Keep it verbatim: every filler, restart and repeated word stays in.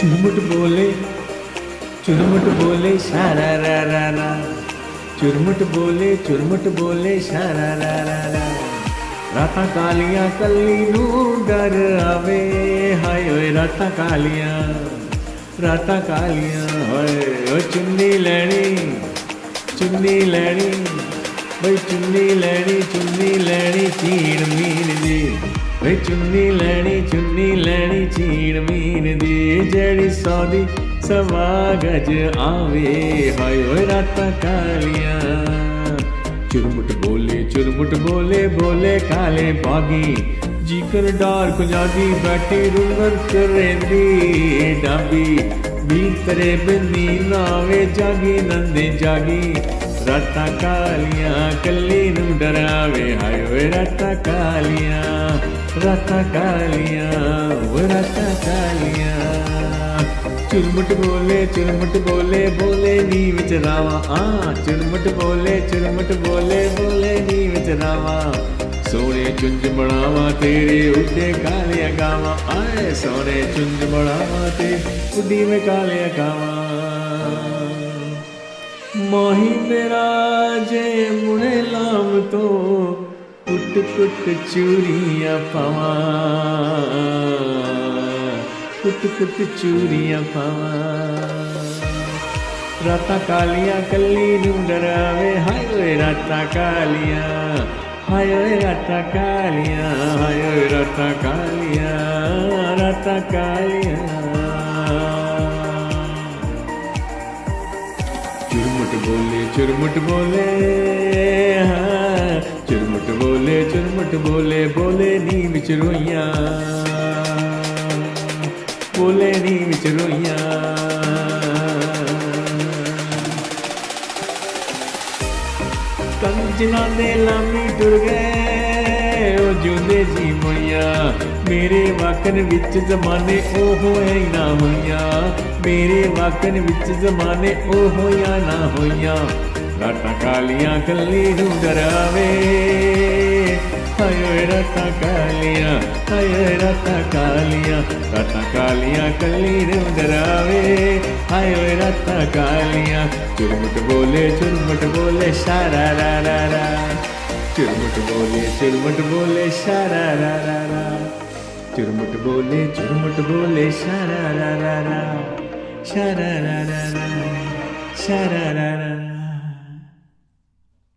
चुरमुट बोले चुरमुट बोले शारा रा रा रा, चुरमुट बोले चुरमुट बोले शारा रा रा रा। रातां कालियां कली नू डर आवे, हाय ओए रातां कालियां रातां कालियां, हाय ओ चुन्नी लैनी चुन्नी लैनी, बई चुन्नी लैनी चुन्नी लैनी चीड़ मीन दी, बई चुन्नी लैनी चुन्नी लैनी चीड़ मीन दी, जड़ी सौ दी सवा गज आवे, हाय ओए रातां कालियां। चुरमुट बोले चुरमुट बोले बोले काले बागी, जीकर डार को जागी बैठी रुंगर करेंदी डाबी, बीर तेरे बिंदी नावे जागी नंदे जागी, रातां कालियां कली नू डरावे, हाय ओए रातां कालियां रातां कालियां ओ रातां कालियां। चुरमुट बोले चुरमुट बोले बोले नी विच रावा, आ चुरमुट बोले चुरमुट बोले बोले नी विच रावा, सोने चुंज बनावा तेरे उड्डे कालिया गावा, आए सोने चुंज बनावा ते उड्डी में कालिया गावा। माही मेरा जे मुने लाम तो कुट कुट चूरियां पावा, कुट कुट चूरियां पावा, रातां कालियां कली नू डरावे, हाय ओए रातां कालियां हाय ओए रातां कालियां, हाय ओए रातां कालियां रातां कालियां। चुरमुट बोले चुरमुट बोले हाँ, चुरमुट बोले चुरमुट बोले बोले नी विच रोइयां, बोले नी विच रोइयां। कंजना दे लामी टुर गए ओ जूंदे जी मोइया, मेरे वाकन विच जमाने ओ होए ना होइया, मेरे वाकन विच जमाने ओ होया ना होइया, रातां कालियां कली नू डरावे, हाय ओए रातां कालियां हाय ओए रातां कालियां, रातां कालियां कली नू डरावे, हाय ओए रातां कालियां। चुरमुट बोले चुरमुट बोले शारा रा रा रा, चुरमुट बोले चुरमुट बोले शारा रा रा रा, चुरमुट बोले चुरमुट बोले शारा रा रा रा, शारा रा रा रा शारा रा रा।